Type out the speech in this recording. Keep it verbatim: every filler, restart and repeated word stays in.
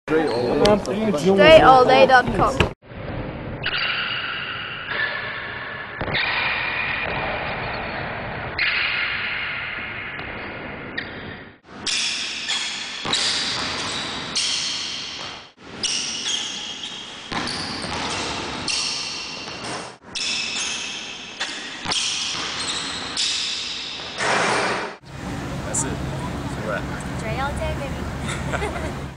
straight all day dot com. That's it. So what? Straight all day, baby.